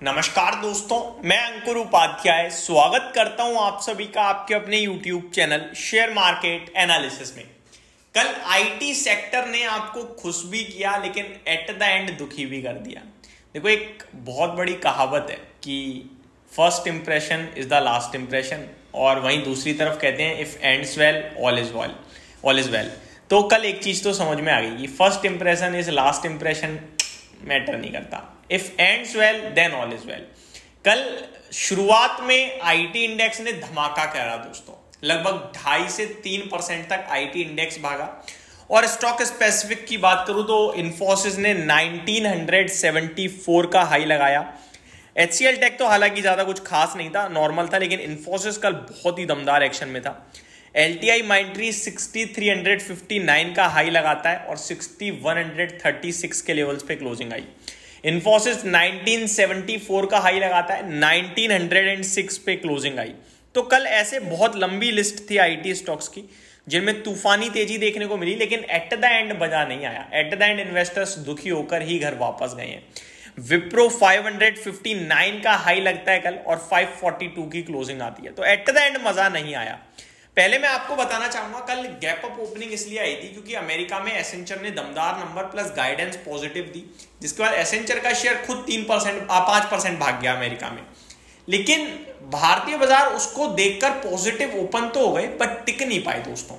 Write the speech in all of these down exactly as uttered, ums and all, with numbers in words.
नमस्कार दोस्तों, मैं अंकुर उपाध्याय स्वागत करता हूं आप सभी का आपके अपने YouTube channel share market analysis में। कल आईटी सेक्टर ने आपको खुश भी किया लेकिन एट द एंड दुखी भी कर दिया। देखो, एक बहुत बड़ी कहावत है कि first impression is the last impression, और वहीं दूसरी तरफ कहते हैं if ends well all is well all is well. तो कल एक चीज तो समझ में आ गई कि first impression is last impression matter नहीं करता। If ends well then all is well. कल शुरुआत में आईटी इंडेक्स ने धमाका करा दोस्तों, लगभग ढाई से तीन परसेंट तक आईटी इंडेक्स भागा। और स्टॉक स्पेसिफिक की बात करूं तो इन्फोसिस ने नाइनटीन सेवेंटी फोर का हाई लगाया। एचसीएल टेक तो हालांकि ज्यादा कुछ खास नहीं था, नॉर्मल था, लेकिन इन्फोसिस कल बहुत ही दमदार एक्शन में था। LTI Mindtree sixty three fifty nine का हाई लगाता है और सिक्सटी वन थर्टी सिक्स के लेवल्स पे क्लोजिंग आई। इन्फोसिस नाइनटीन सेवेंटी फोर का हाई लगाता है, नाइनटीन हंड्रेड सिक्स पे क्लोजिंग आई। तो कल ऐसे बहुत लंबी लिस्ट थी आईटी स्टॉक्स की जिनमें तूफानी तेजी देखने को मिली, लेकिन एट द एंड मजा नहीं आया। एट द एंड इन्वेस्टर्स दुखी होकर ही घर वापस गए हैं। विप्रो फाइव फिफ्टी नाइन का हाई लगता है कल और फाइव फोर्टी टू की क्लोजिंग आती है, तो एट द एंड मजा नहीं आया। पहले मैं आपको बताना चाहूंगा, कल गैप अप ओपनिंग इसलिए आई थी क्योंकि अमेरिका में एसेंचर ने दमदार नंबर प्लस गाइडेंस पॉजिटिव दी, जिसके बाद एसेंचर का शेयर खुद तीन परसेंट पांच परसेंट भाग गया अमेरिका में। लेकिन भारतीय बाजार उसको देखकर पॉजिटिव ओपन तो हो गए बट टिक नहीं पाए दोस्तों,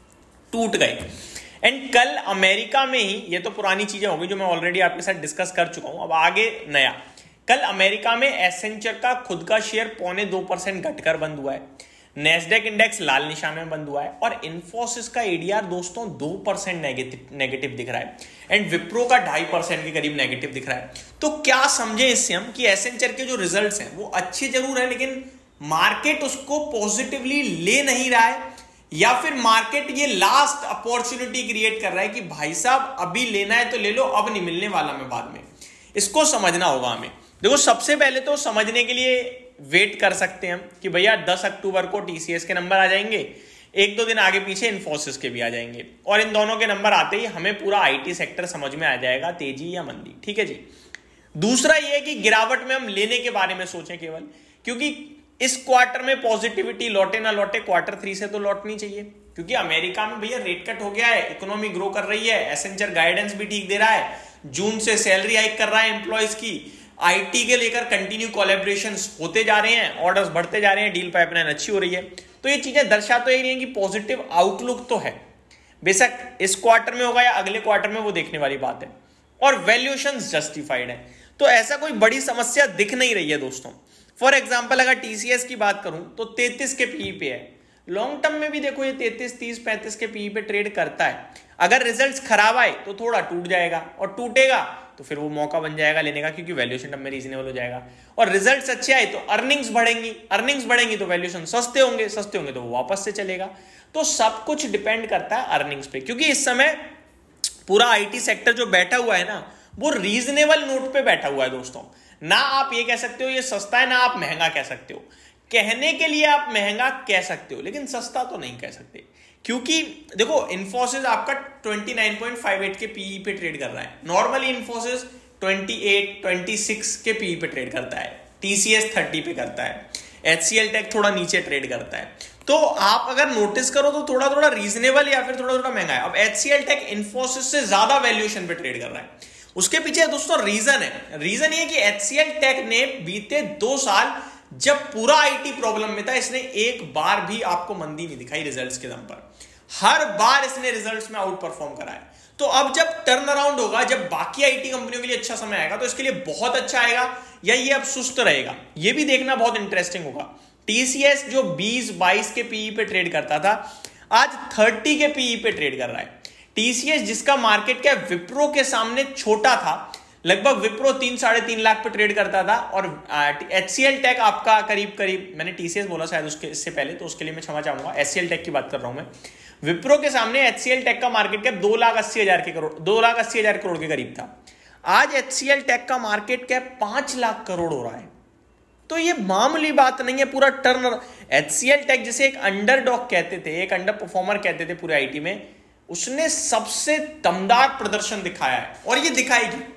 टूट गए। एंड कल अमेरिका में ही, ये तो पुरानी चीजें हो गई जो मैं ऑलरेडी आपके साथ डिस्कस कर चुका हूं, अब आगे नया। कल अमेरिका में एसेंचर का खुद का शेयर पौने दो परसेंट घटकर बंद हुआ है। नेस्डेक इंडेक्स लाल निशान में बंद हुआ है और इन्फोसिस का एडीआर दोस्तों दो परसेंट नेगेटिव दिख रहा है एंड विप्रो का ढाई परसेंट के करीब नेगेटिव दिख रहा है। तो क्या समझे इससे हम कि एसेंचर के जो रिजल्ट्स हैं वो अच्छे जरूर है, लेकिन मार्केट उसको पॉजिटिवली ले नहीं रहा है, या फिर मार्केट ये लास्ट अपॉर्चुनिटी क्रिएट कर रहा है कि भाई साहब अभी लेना है तो ले लो, अब नहीं मिलने वाला मैं बाद में। इसको समझना होगा हमें। देखो, सबसे पहले तो समझने के लिए वेट कर सकते हैं हम कि भैया दस अक्टूबर को टीसीएस के नंबर आ जाएंगे, एक दो दिन आगे पीछे इन्फोसिस के भी आ जाएंगे, और इन दोनों के नंबर आते ही हमें पूरा आईटी सेक्टर समझ में आ जाएगा, तेजी या मंदी। ठीक है जी। दूसरा ये है कि गिरावट में हम लेने के बारे में सोचें केवल, क्योंकि इस क्वार्टर में पॉजिटिविटी लौटे ना लौटे, क्वार्टर थ्री से तो लौटनी चाहिए, क्योंकि अमेरिका में भैया रेट कट हो गया है, इकोनॉमी ग्रो कर रही है, एसेंचर गाइडेंस भी ठीक दे रहा है, जून से सैलरी हाइक कर रहा है एम्प्लॉयज की, आईटी के लेकर कंटिन्यू कोलैबोरेशंस होते जा रहे हैं, ऑर्डर्स बढ़ते जा रहे हैं, डील पाइपलाइन अच्छी हो रही है। तो ये चीजें दर्शा तो यही है कि पॉजिटिव आउटलुक तो है, बेशक इस क्वार्टर में होगा या अगले क्वार्टर में वो देखने वाली बात है, और वैल्यूएशंस जस्टिफाइड है। तो ऐसा कोई बड़ी समस्या दिख नहीं रही है दोस्तों। फॉर एग्जाम्पल अगर टीसीएस की बात करूं तो तैंतीस के पीई पे है, लॉन्ग टर्म में भी देखो ये तैंतीस तीस पैंतीस के पीई पे ट्रेड करता है। अगर रिजल्ट्स खराब आए तो थोड़ा टूट जाएगा, और टूटेगा तो फिर वो मौका बन जाएगा लेने का, क्योंकि वैल्यूएशन टर्म में रीजनेबल हो जाएगा। और रिजल्ट्स अच्छे आए तो अर्निंग्स बढ़ेंगी, अर्निंग्स बढ़ेंगी तो वैल्यूएशन सस्ते होंगे, सस्ते होंगे तो वो वापस से चलेगा। तो सब कुछ डिपेंड करता है अर्निंग्स पे, क्योंकि इस समय पूरा आईटी सेक्टर जो बैठा हुआ है ना, वो रीजनेबल नोट पे बैठा हुआ है दोस्तों। ना आप ये कह सकते हो ये सस्ता है, ना आप महंगा कह सकते हो। कहने के लिए आप महंगा कह सकते हो, लेकिन सस्ता तो नहीं कह सकते, क्योंकि देखो इन्फोसिस आपका twenty nine point five eight के पीई पे ट्रेड कर रहा है। Normally Infosys twenty eight twenty six के पीई पे ट्रेड करता है, टीसीएस थर्टी पे करता है, एचसीएल टेक थोड़ा नीचे ट्रेड करता है। तो आप अगर नोटिस करो तो थोड़ा थोड़ा रीजनेबल या फिर थोड़ा थोड़ा महंगा है। अब एचसीएल टेक इन्फोसिस से ज्यादा वैल्यूएशन पे ट्रेड कर रहा है। उसके पीछे दोस्तों रीजन है, रीजन ये कि एचसीएल टेक ने बीते दो साल जब पूरा आईटी प्रॉब्लम में था, इसने एक बार भी आपको मंदी नहीं दिखाई रिजल्ट्स के दम पर। हर बार इसने रिजल्ट्स में आउट परफॉर्म करा है। तो अब जब टर्न अराउंड होगा, जब बाकी आईटी कंपनियों के लिए अच्छा समय आएगा, तो इसके लिए बहुत अच्छा आएगा या ये अब सुस्त रहेगा, ये भी देखना बहुत इंटरेस्टिंग होगा। टीसीएस जो बीस बाईस के पीई पे ट्रेड करता था, आज तीस के पीई पे ट्रेड कर रहा है। टीसीएस जिसका मार्केट कैप विप्रो के सामने छोटा था, लगभग विप्रो तीन साढ़े तीन लाख पे ट्रेड करता था, और एचसीएल टेक आपका करीब करीब, मैंने टीसीएस बोला शायद उसके इससे पहले, तो उसके लिए मैं क्षमा चाहूंगा, एचसीएल टेक की बात कर रहा हूं मैं। विप्रो के सामने एचसीएल टेक का मार्केट कैप दो लाख अस्सी हजार के करोड़ दो लाख अस्सी हजार करोड़ के करीब था। आज एचसीएल टेक का मार्केट कैप पांच लाख करोड़ हो रहा है। तो ये मामूली बात नहीं है। पूरा टर्न एचसीएल टेक जिसे एक अंडरडॉग कहते थे, एक अंडर परफॉर्मर कहते थे पूरे आईटी में, उसने सबसे दमदार प्रदर्शन दिखाया है और ये दिखाएगी।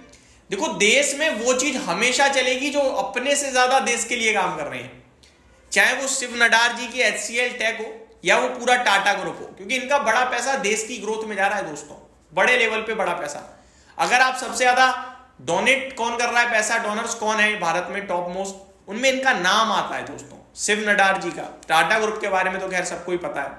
देखो देश में वो चीज हमेशा चलेगी जो अपने से ज्यादा देश के लिए काम कर रहे हैं, चाहे वो शिव नडार जी की एचसीएल टेक हो या वो पूरा टाटा ग्रुप हो, क्योंकि इनका बड़ा पैसा देश की ग्रोथ में जा रहा है दोस्तों, बड़े लेवल पे बड़ा पैसा। अगर आप सबसे ज्यादा डोनेट कौन कर रहा है पैसा, डोनर्स कौन है भारत में टॉप मोस्ट, उनमें इनका नाम आता है दोस्तों, शिव नडार जी का। टाटा ग्रुप के बारे में तो खैर सबको ही पता है।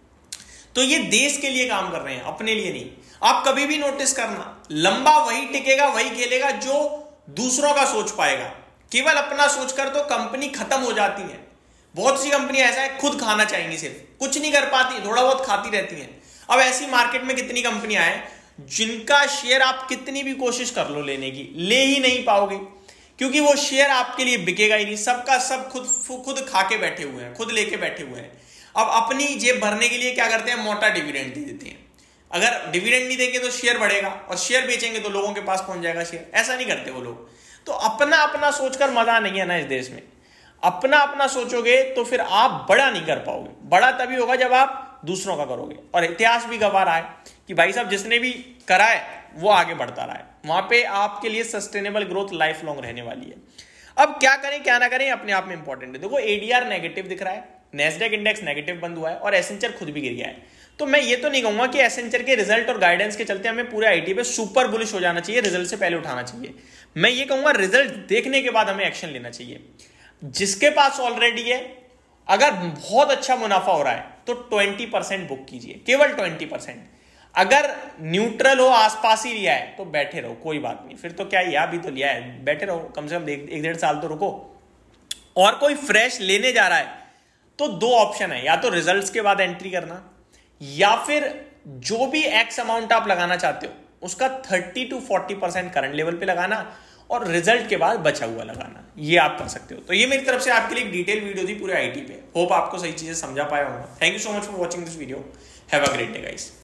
तो ये देश के लिए काम कर रहे हैं, अपने लिए नहीं। आप कभी भी नोटिस करना, लंबा वही टिकेगा, वही खेलेगा जो दूसरों का सोच पाएगा। केवल अपना सोचकर तो कंपनी खत्म हो जाती है। बहुत सी कंपनियां ऐसा है खुद खाना चाहेंगी, सिर्फ कुछ नहीं कर पाती, थोड़ा बहुत खाती रहती हैं। अब ऐसी मार्केट में कितनी कंपनियां हैं जिनका शेयर आप कितनी भी कोशिश कर लो लेने की, ले ही नहीं पाओगे, क्योंकि वो शेयर आपके लिए बिकेगा ही नहीं। सबका सब खुद खुद खा के बैठे हुए हैं, खुद लेके बैठे हुए हैं। अब अपनी जेब भरने के लिए क्या करते हैं, मोटा डिविडेंड दे देते हैं। अगर डिविडेंड नहीं देंगे तो शेयर बढ़ेगा, और शेयर बेचेंगे तो लोगों के पास पहुंच जाएगा शेयर। ऐसा नहीं करते वो लोग। तो अपना अपना सोचकर मजा नहीं है ना इस देश में। अपना अपना सोचोगे तो फिर आप बड़ा नहीं कर पाओगे। बड़ा तभी होगा जब आप दूसरों का करोगे। और इतिहास भी गवाह रहा है कि भाई साहब जिसने भी करा है वो आगे बढ़ता रहा है। वहां पे आपके लिए सस्टेनेबल ग्रोथ लाइफ लॉन्ग रहने वाली है। अब क्या करें क्या ना करें अपने आप में इंपॉर्टेंट है। देखो एडीआर नेगेटिव दिख रहा है, नेस्डेक इंडेक्स नेगेटिव बंद हुआ है, और एसेंचर खुद भी गिर गया है। तो मैं ये तो नहीं कहूंगा कि एसेंचर के रिजल्ट और गाइडेंस के चलते हमें पूरे आईटी पे सुपर बुलिश हो जाना चाहिए, रिजल्ट से पहले उठाना चाहिए। मैं ये कहूंगा रिजल्ट देखने के बाद हमें एक्शन लेना चाहिए। जिसके पास ऑलरेडी है, अगर बहुत अच्छा मुनाफा हो रहा है तो ट्वेंटी परसेंट बुक कीजिए, केवल ट्वेंटी परसेंट। अगर न्यूट्रल हो, आसपास ही लिया है तो बैठे रहो, कोई बात नहीं। फिर तो क्या है, अभी तो लिया है, बैठे रहो, कम से कम एक डेढ़ साल तो रुको। और कोई फ्रेश लेने जा रहा है तो दो ऑप्शन है, या तो रिजल्ट्स के बाद एंट्री करना, या फिर जो भी एक्स अमाउंट आप लगाना चाहते हो उसका thirty two forty percent current level पे लगाना, और रिजल्ट के बाद बचा हुआ लगाना। ये आप कर सकते हो। तो ये मेरी तरफ से आपके लिए एक डिटेल वीडियो थी पूरे आईटी पे। होप आपको सही चीजें समझा पाया होगा। Thank you so much for watching this video. Have a great day guys.